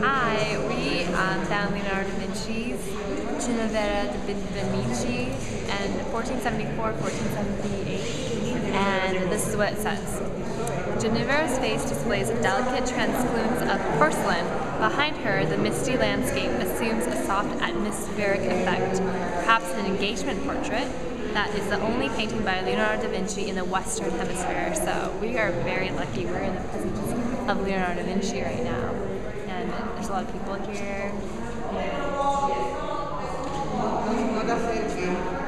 Hi, we found Leonardo da Vinci's Ginevra da Vinci in 1474-1478, and this is what it says. Ginevra's face displays a delicate translucence of porcelain. Behind her, the misty landscape assumes a soft atmospheric effect, perhaps an engagement portrait. That is the only painting by Leonardo da Vinci in the Western Hemisphere, so we are very lucky. We're in the presence of Leonardo da Vinci right now, and there's a lot of people here.